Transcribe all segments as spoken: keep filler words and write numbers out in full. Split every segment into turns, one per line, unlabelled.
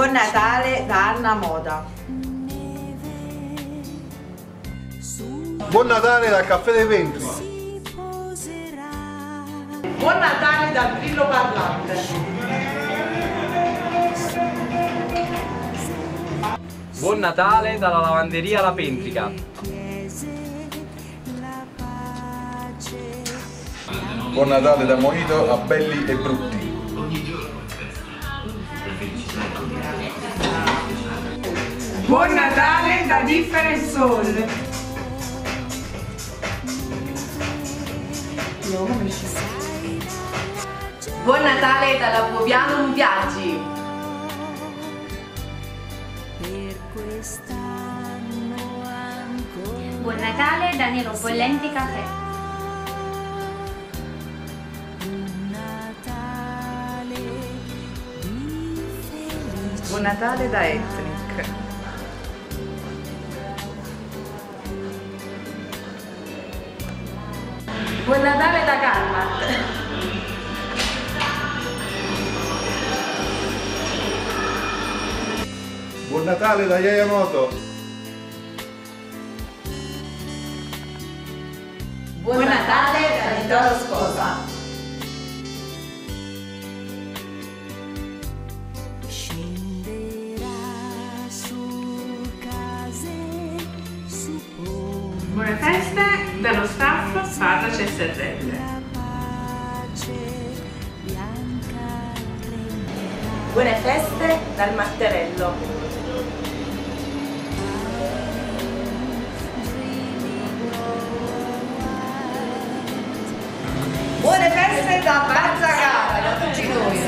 Buon Natale da Anna Moda.
Buon Natale dal Caffè dei Ventri.
Buon Natale dal Grillo Parlante.
Buon Natale dalla lavanderia La Pentrica.
Buon Natale da Mojito a belli e brutti.
Buon Natale da Different Soul.
Buon Natale dalla Boviano Viaggi.
Buon Natale da Nero Bollenti Caffè.
Buon Natale da Ethnic.
Buon Natale da Carmat.
Buon Natale da Yayamoto.
Buon Natale da Vittorio Sposa.
Buone feste dallo staff Parla C S R L.
Buone feste dal Matterello.
Buone feste da Bazzacara, da tutti noi.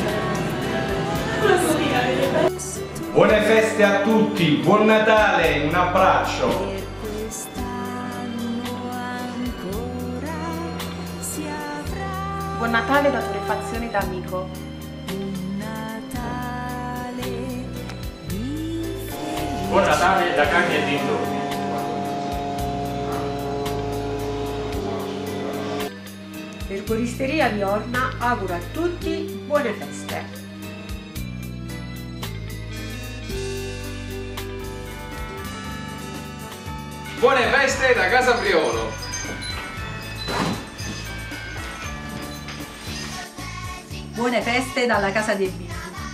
Buone feste a tutti, buon Natale, un abbraccio.
Buon Natale da Torrefazione d'Amico.
Buon Natale da Cagni e dintorni.
Erboristeria Liorna augura a tutti buone feste.
Buone feste da Casa Priolo.
Buone feste dalla Casa dei Bimbi.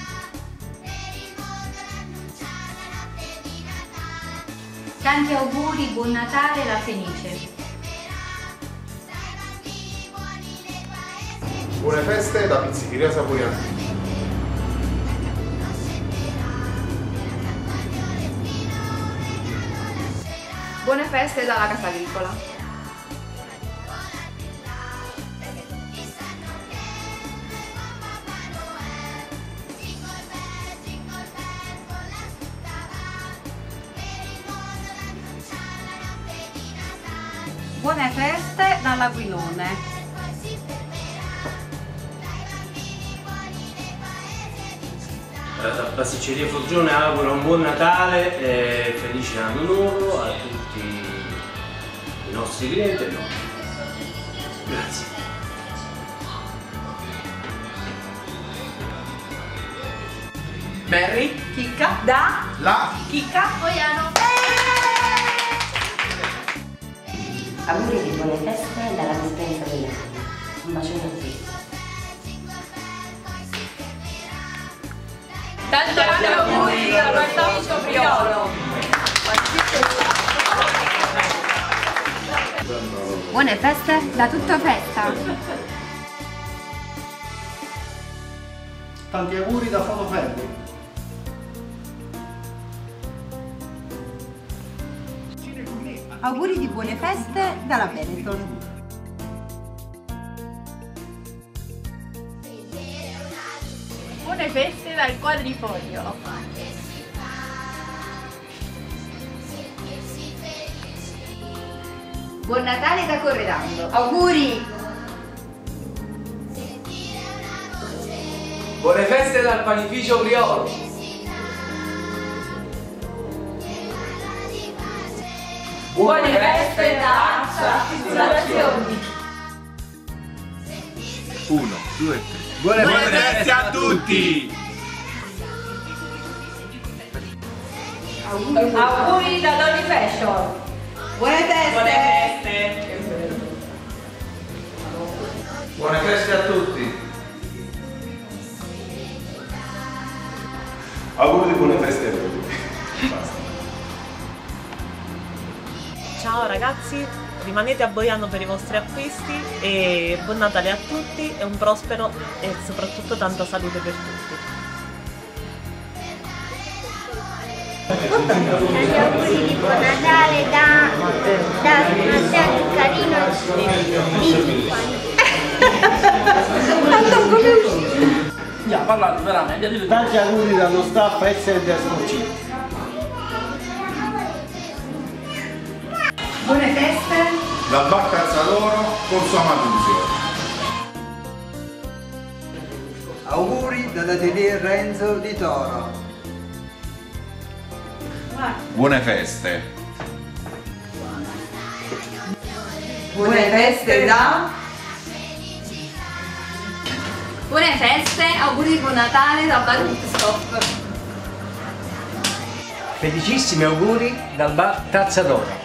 Tanti auguri, buon Natale da Fenice.
Buone feste da Pizzicheria Saporiana.
Buone feste dalla Casa Agricola.
Buone feste dall'Aquilone.
La pasticceria Forgione augura un buon Natale e felice anno nuovo a tutti i nostri clienti e noi. Grazie.
Merry, Chicca, da
La
Chicca Boiano.
Auguri di buone feste dalla dispensa degli anni. Un bacione a tutti.
Tanti auguri dal Pasticcio Priolo.
Buone feste da Tutto Festa.
Tanti auguri da Fotoferri.
Auguri di buone feste dalla Benetton.
Buone feste dal Quadrifoglio.
Buon Natale da Corredando. Auguri!
Buone feste dal Panificio Priolo.
Buone feste da Assicurazioni.
uno, due, tre.
Buone, Buone feste a tutti!
Auguri, auguri da Donny Fashion. Buone feste!
Buone feste!
Buone feste a tutti.
Auguri di buone feste a tutti.
Ciao ragazzi, rimanete a Boiano per i vostri acquisti e buon Natale a tutti e un prospero e soprattutto tanta salute per tutti.
Tanti auguri di buon Natale da, da Matteo Carino di
Andiamo, parlate veramente.
Tanti auguri dallo staff S D Scorci.
Buone feste!
Dal Bar Calzadoro, Corso Amaduzio.
Auguri dall'Atelier Renzo di Toro.
Buone feste.
Buone feste da...
Buone feste, auguri di buon Natale da Bar Stop.
Felicissimi auguri dal Bar Calzadoro.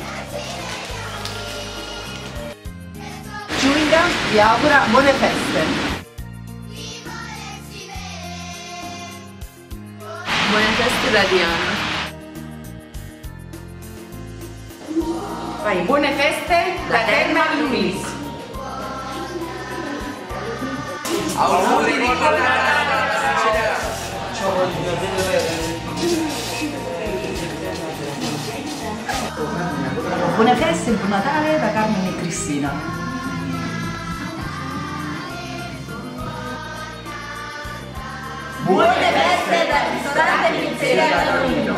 Giulia vi augura buone feste.
Buone feste da Diana.
Vai, buone feste da Terma Luis.
Auguri di buon Natale!
Buone feste e buon Natale da Carmen e Cristina.
Buone feste dal ristorante Pizzeria Antonino.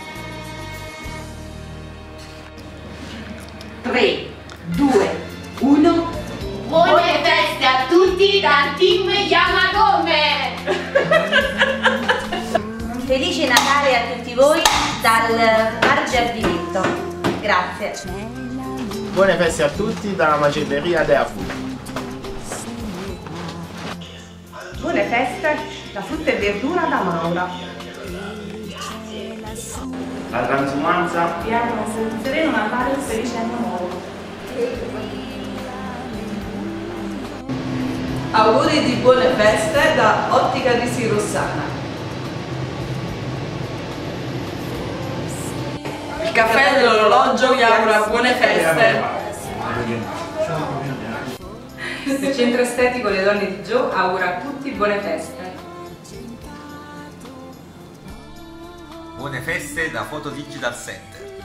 tre, due, uno.
Buone feste a tutti dal team Yamagome!
Felice Natale a tutti voi dal Bar Giardinetto. Grazie.
Buone feste a tutti dalla macelleria Dea Food.
Buone feste da frutta e verdura da Maura.
La transumanza.
Vi auguro un sereno Natale e un felice anno nuovo.
Auguri di buone feste da Ottica di Sirossana. Il caffè dell'orologio vi augura buone feste. Il centro estetico Le Donne di Gio augura a tutti buone feste.
Buone feste da Foto Digital Center.